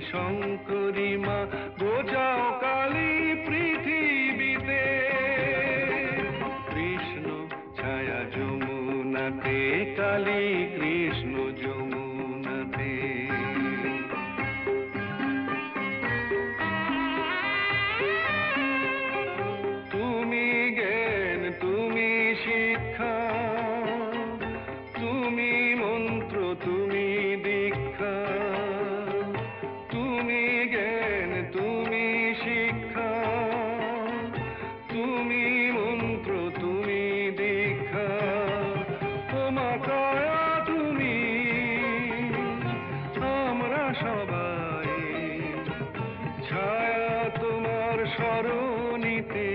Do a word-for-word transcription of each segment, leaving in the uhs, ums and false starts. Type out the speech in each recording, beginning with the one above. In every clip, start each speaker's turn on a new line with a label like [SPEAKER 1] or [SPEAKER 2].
[SPEAKER 1] শঙ্করী মা বোঝাও কালী পৃথিবীতে। কৃষ্ণ ছায়া যমুনাতে, কালী কৃষ্ণ যমুনাতে। তুমি জ্ঞান, তুমি শিক্ষা, তুমি মন্ত্র, তুমি দীক্ষা। তুমি জ্ঞান, তুমি শিক্ষা, তুমি মন্ত্র, তুমি দীক্ষা। তোমা কায়া তুমি, আমরা সবাই ছায়া তোমার স্মরণীতে।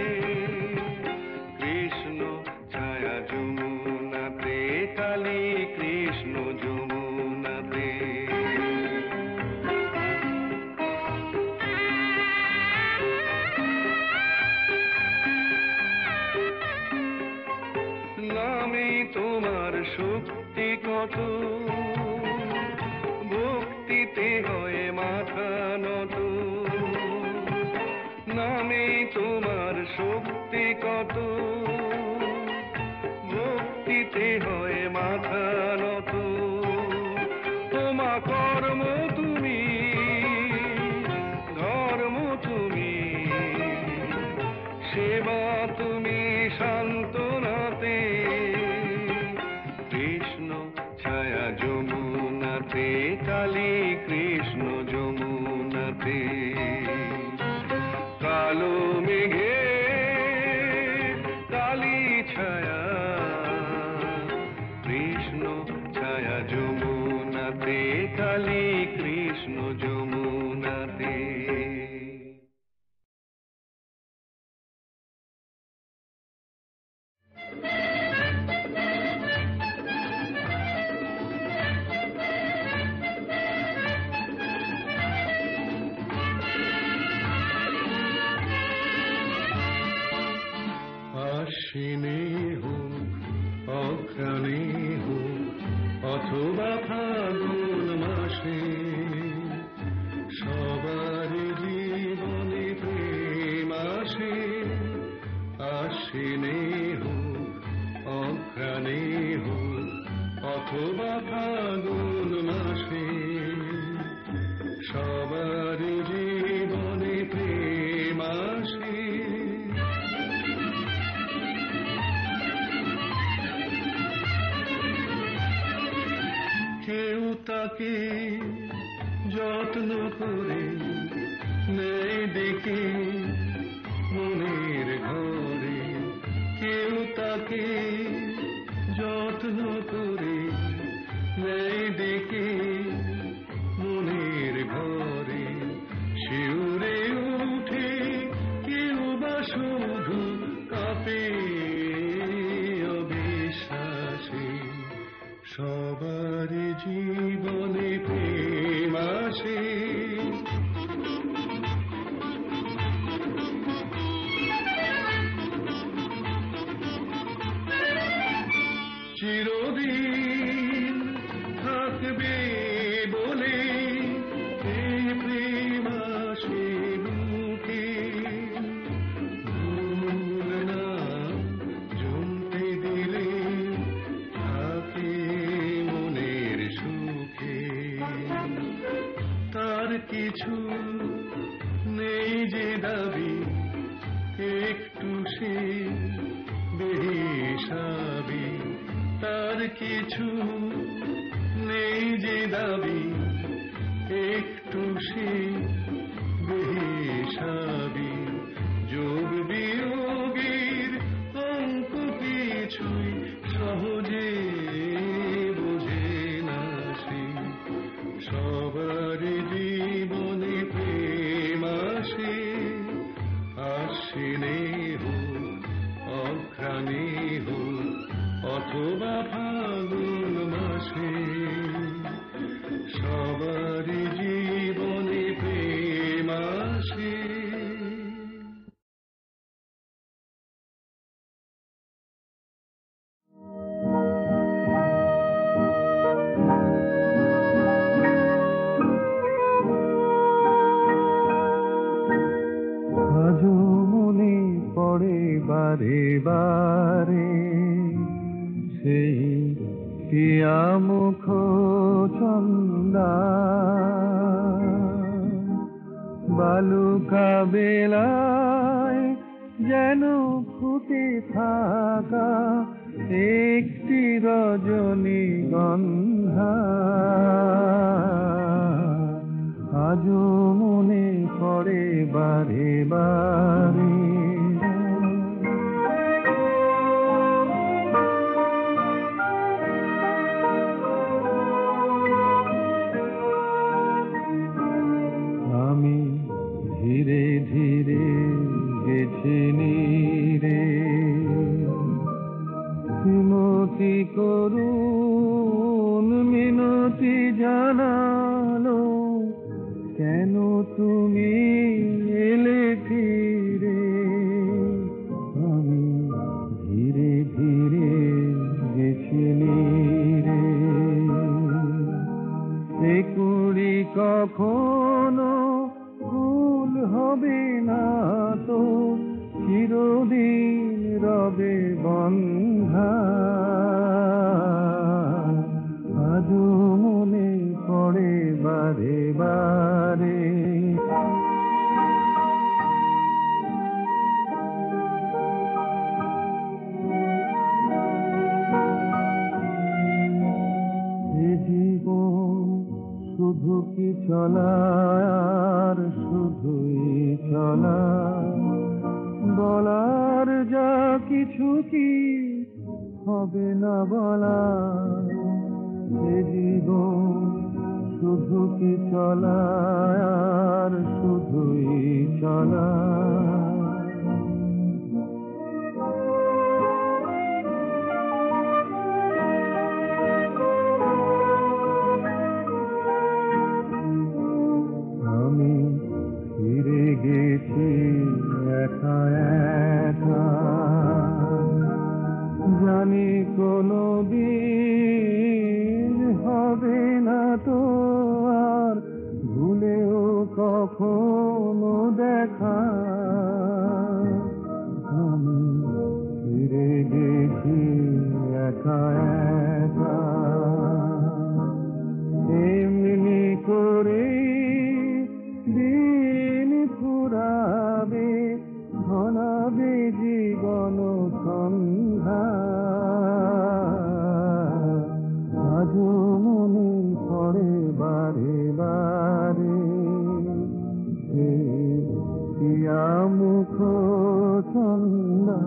[SPEAKER 1] কৃষ্ণ ছায়া যমুনাতে, কালী কৃষ্ণ যমুনাতে। নামে তোমার শক্তি কত, ভক্তিতে হয় মাথা নত। নামে তোমার শক্তি কত, ভক্তিতে হয় মাথা নত। তোমা কর্ম তুমি, ধর্ম তুমি, সেবা তুমি শান্তনাতে। কৃষ্ণ ছায়া যমুনাতে, কালী কৃষ্ণ যমুনাতে। কালো মেঘে কালী ছায়া, কৃষ্ণ ছায়া যমুনাতে, কালী কৃষ্ণ যমুনাতে।
[SPEAKER 2] আশ্বিনে হোক, অঘ্রাণে হোক, অথবা ফাগুন মাসে, সবার জীবনে প্রেম আসে। আশ্বিনে হোক, অঘ্রাণে হোক, অথবা ফাগুন মাসে, সবার জীবনে প্রেম আসে। কেউ তাকে যত্ন করে নেয় দেখে মনের ঘরে। কেউ তাকে যত্ন করে নেয় দেখে মনের ঘরে। শিউরে উঠে কেউ বা শুধু কাঁপে অবিশ্বাসে। সবার জীবনে প্রেম আসে। চিরদিন থাকবে বলে এই প্রেম আসে বুকে। ভুল না জমতে দিলে থাকে মনের সুখে। তার কিছু নেই যে দাবি, একটু সে বেহিসাবি। তার কিছু নেই যে দাবি, একটু সে বেহিসাবি। যোগ বিয়োগের অঙ্ক কিছুই সহজে বোঝে না সে। সবার জীবনে প্রেম আসে। আশ্বিনে হোক, অঘ্রাণে হোক, অথবা ফাগুন মাসে, সবার জীবনে প্রেম আসে। বারে সেই পিয়া মুখ চন্দা বালুকা বেলায় যেন ফুটে থাকা একটি রজনীগন্ধা আজও মনে পড়ে বারে বারে। আমি ধীরে ধীরে গেছি নীরে শ্রীমতী করুণ মিনতি জানালো কেন তুমি এলে ফিরে। আমি ধীরে ধীরে গেছি নীরে এ কুড়ি কখনো ফুল হবে না তো চিরদিন রবে বন্ধা আজও মনে পড়ে বারে বারে। এ জীবন শুধু কি চলা আর শুধুই চলা বলার যা কিছু কি হবে না বলা। এ জীবন শুধু কি চলা আর শুধুই চলা আমি ফিরে গেছি একা একা জানি কোনো দিন হবে না তো আর ভুলেও কখনো দেখা। আমি ফিরে গেছি একা একা এমনি করে দিন ফুরাবে ঘনাবে জীবন সন্ধ্যা আজও মনে পড়ে বারে বারে পিয়া মুখ চন্দা।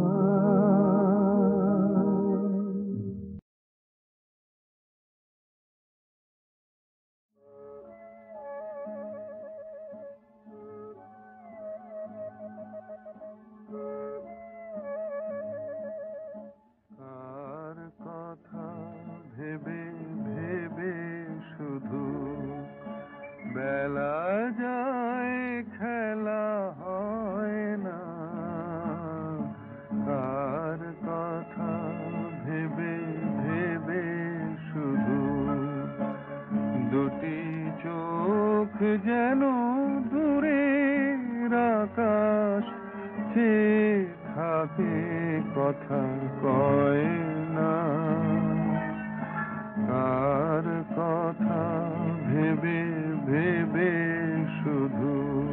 [SPEAKER 2] কার কথা ভেবে ভেবে শুধু বেলা যায় খেলা হয় না। কার কথা ভেবে ভেবে শুধু দুটি চোখ যেন দূরের আকাশ চেয়ে থাকে কথা কয় না। কার কথা ভেবে ভেবে শুধু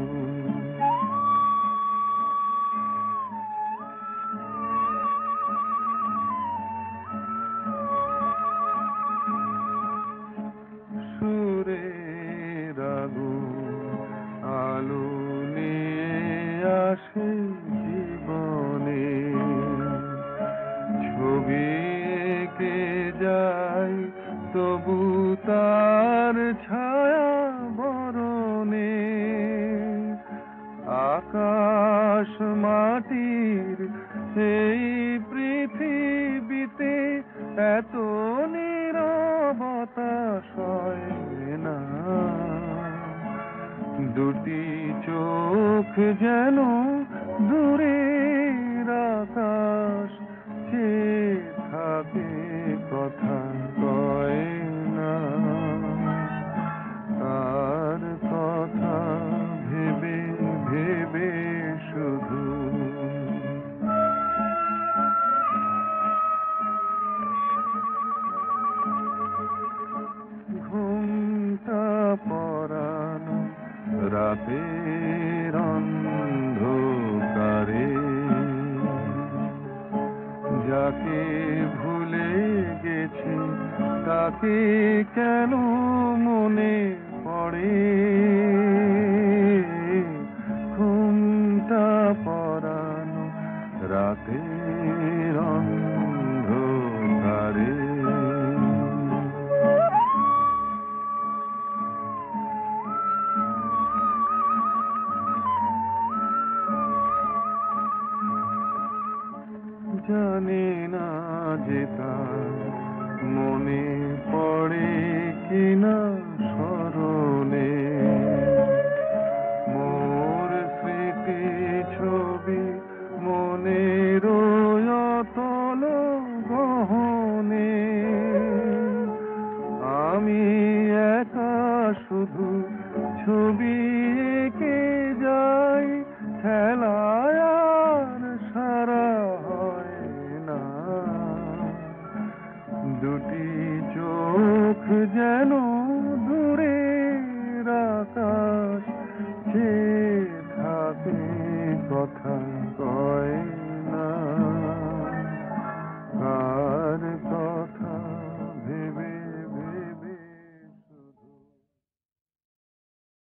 [SPEAKER 2] সুরের আগুন আলো নিয়ে আসে জীবনে ছবি এঁকে যায় তবু তার ছায়া বরণে আকাশ মাটির এই পৃথিবীতে এত নীরবতা সয় না। দুটি চোখ যেন দূরের আকাশ চেয়ে থাকে কথা কয় না। তার কথা ভেবে ভেবে শুধু যাকে ভুলে গেছি তাকে কেন মনে পড়ে ঘুমটা পরানো রাতের অন্ধকারে জানি না যে তার মনে পড়ে কিনা স্মরণে